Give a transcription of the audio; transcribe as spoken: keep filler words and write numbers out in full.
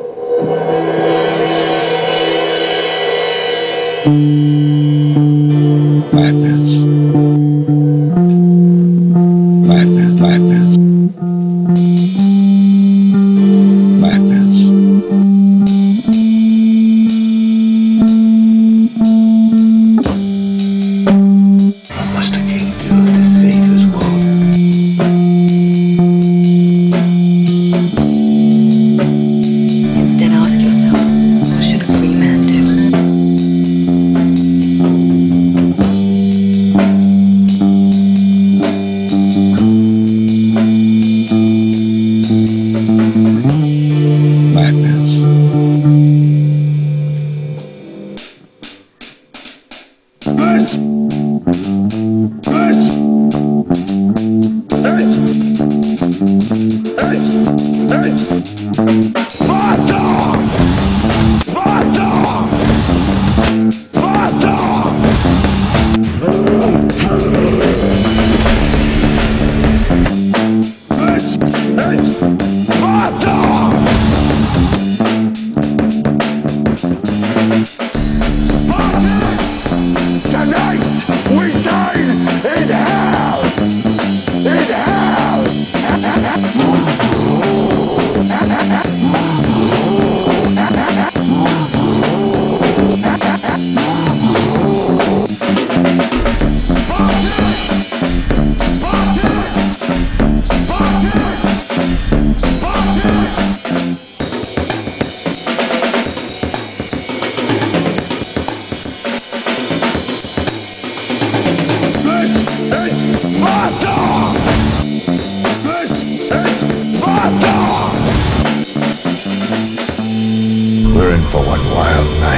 Madness. Madness. Madness. Madness. What must a king do to save his world? Instead, ask yourself, what should a free man do? Madness. This. This. This. This. This. Sparta! Sparta! Sparta! This. This. Sparta! Tonight we dine in hell! In hell! Spartans! Spartans! Spartans! Spartans! This is Sparta! This is Sparta! We're in for one wild night.